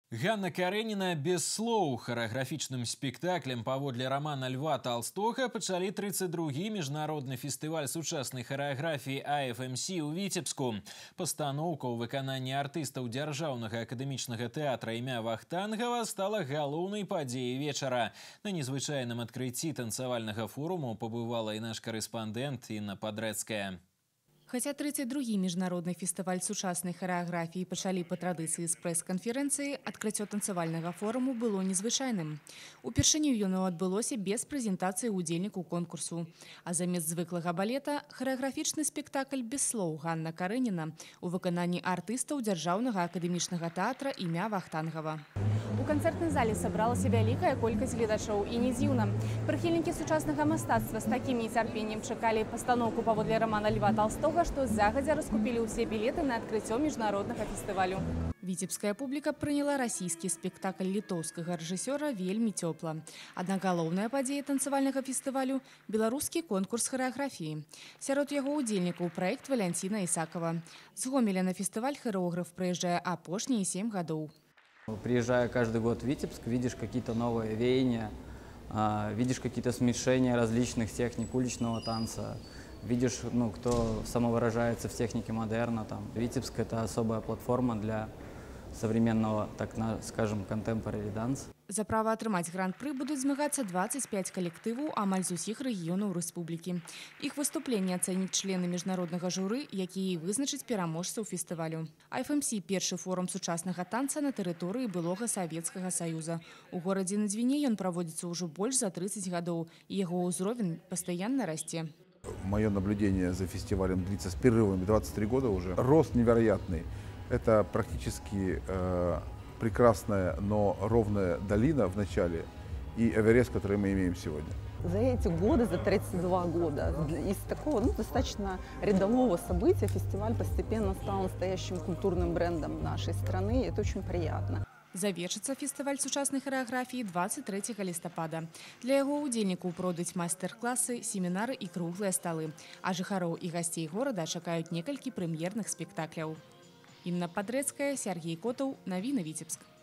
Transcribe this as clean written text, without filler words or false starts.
Ганна Кареніна без слоў харэаграфічным спектаклем паводле романа Льва Толстога пачалі 32-гі міжнародны фестываль сучаснай харэаграфіі АФМС у Віцебску. Пастаноўка ў выкананні артыстаў дзяржаўнага акадэмічнага тэатра імя Вахтангава стала галоўнай падзеяй вечара. На незвычайным адкрыцці танцавальнага форуму пабывала і наш корэспандэнт Інна Падрэцкая. Хаця 32-гі міжнародны фестываль сучаснай харэаграфіі пачалі па традыцыі з прэс-канферэнцыі, адкрыццё танцавальнага форуму было незвычайным. Упершыню яно адбылося без прэзентацыі ўдзельнікаў конкурсу. А замест звыклага балета харэаграфічны спектакль без слоў Ганна Кареніна у выкананні артыстаў дзяржаўнага акадэмічнага тэатра імя Вахтангава. У канцэртнай зале сабралася вялікая колькасць гледачоў, і не дзіўна. Прыхільнікі сучаснага мастацтва з такім нецярпеннем чакалі пастаноўку паводле романа Льва Толстога, што загадзя раскупілі ўсе білеты на адкрыццё міжнароднага фестывалю. Віцебская публіка прыняла расійскі спектакль літоўскага рэжысёра вельмі цёпла. Аднак галоўная падзея танцавальнага фестывалю – беларускі конкурс харэаграфіі. Сярод яго ўдзельнікаў праект Валянціна Ісакова. З Гомеля на фестываль харэограф прыязджае апошнія 7 гадоў. Приезжая каждый год в Витебск, видишь какие-то новые веяния, видишь какие-то смешения различных техник уличного танца, видишь, кто самовыражается в технике модерна. Витебск – это особая платформа для современного, так скажем, contemporary dance. За права атрымаць гран-пры будуць змагацца 25 калектываў амаль з усіх рэгіёнаў рэспублікі. Іх выступленне ацэняць члены міжнароднага журы, якія і вызначаць пераможцаў фестывалю. АФМС – першы форум сучаснага танца на тэрыторыі былога Савецкага Саюза. У горадзе на Двіне ён праводзіцца ўжо больш за 30 гадоў, і яго ўзровень пастаянна расце. Мое наблюдение за фестивалем длится с перерывами 23 года уже. Рост невероятный. Это практически прекрасная, но ровная долина в начале и Эверест, который мы имеем сегодня. За эти годы, за 32 года, из такого достаточно рядового события фестиваль постепенно стал настоящим культурным брендом нашей страны, и это очень приятно. Завершыцца фестываль сучаснай харэаграфіі 23 лістапада. Для яго ўдзельнікаў пройдуць майстар-класы, семінары і круглыя сталы. А жыхароў і гасцей горада чакаюць некалькі прэм'ерных спектакляў. Інна Падрэцкая, Сергей Котаў, навіны Віцебск.